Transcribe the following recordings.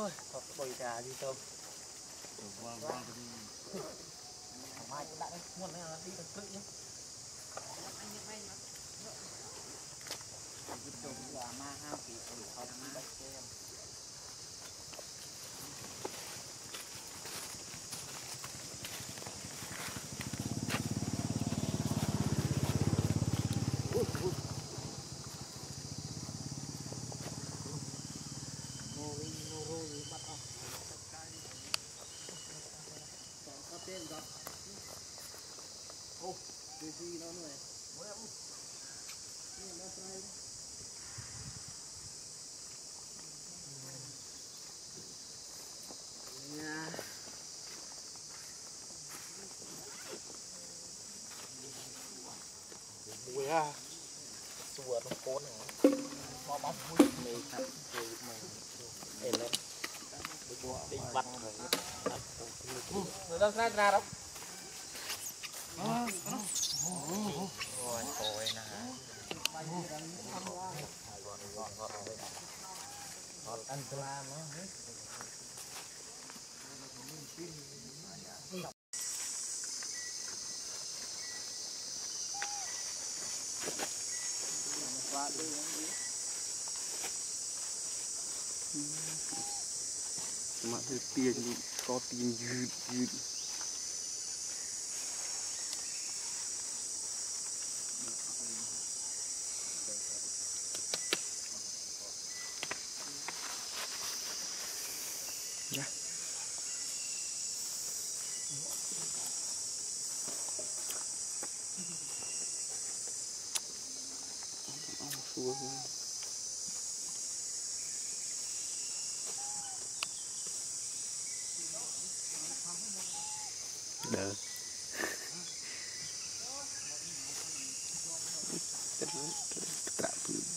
ơi thật bồi trà đi tôm mai cũng đã đấy muôn này là đi được tự nhé cái trồng là ma ha thì phải học đi bắt xem gì nó nữa mùi ha sủa nó cốn này nó bóng mùi mì thật rồi để lên đi bắt rồi đâu ra đâu ôi ôi nè ngọt ăn la nó mà từ tiền có tiền dư đỡ tạ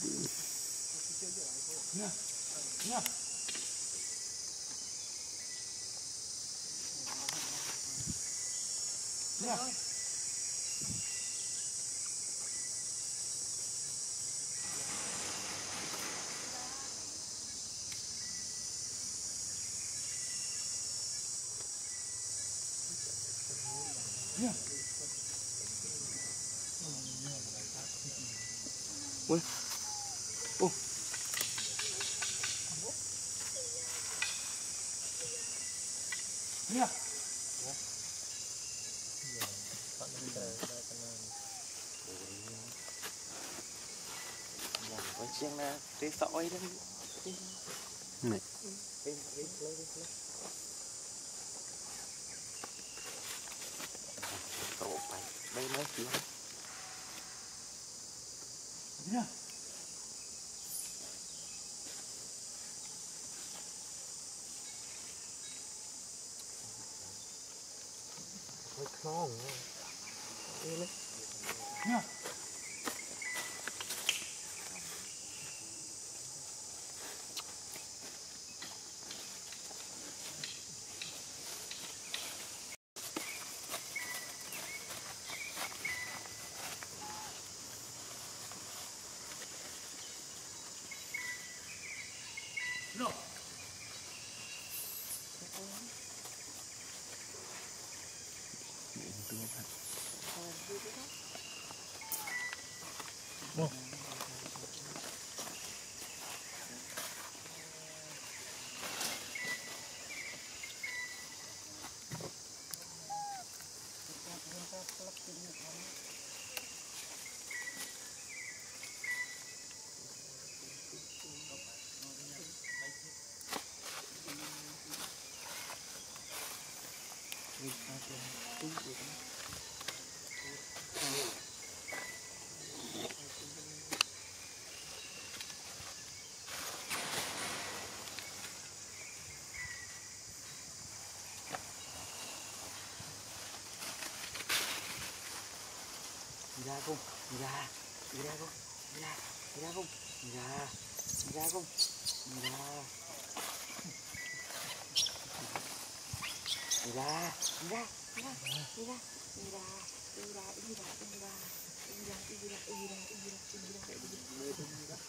ui ô nha với chiếng là cái sỏi đấy này tổ phải đây mấy tiếng nha hơi non đi lên nha no ra không ra không ra không ra không ra